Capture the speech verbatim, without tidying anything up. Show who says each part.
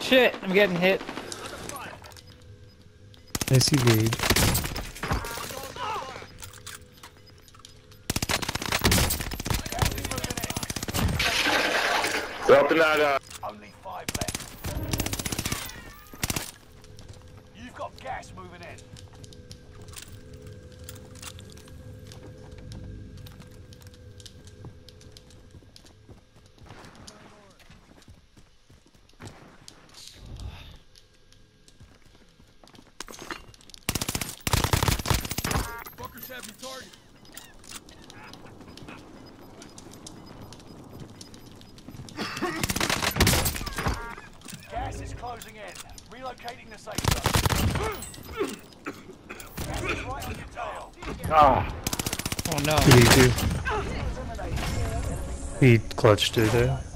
Speaker 1: shit, I'm getting hit.
Speaker 2: Nice evade.
Speaker 3: Dropping that, uh...
Speaker 4: Only five left. You've got gas moving in. Fuckers have me targeted. Gas is closing in. Relocating the safe zone. Gas is right on your tail.
Speaker 3: Ah.
Speaker 1: Oh no.
Speaker 2: What did he do? He clutched it there.